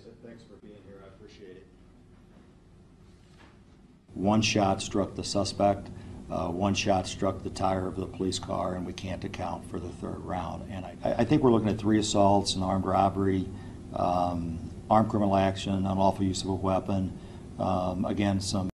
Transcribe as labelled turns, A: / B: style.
A: Thanks for being here. I appreciate it.
B: One shot struck the suspect. One shot struck the tire of the police car, and we can't account for the third round. And I think we're looking at 3 assaults, an armed robbery, armed criminal action, unlawful use of a weapon, again, some